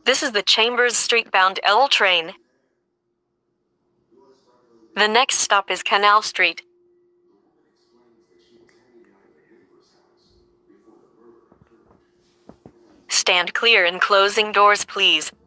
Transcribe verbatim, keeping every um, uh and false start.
This is the Chambers Street-bound L train. The next stop is Canal Street. Stand clear and closing doors, please.